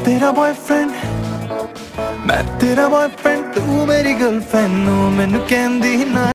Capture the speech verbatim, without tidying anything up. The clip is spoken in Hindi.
तेरा बॉयफ्रेंड, मैं तेरा बॉयफ्रेंड, तू मेरी गर्लफ्रेंड, मैनू कहंदी ना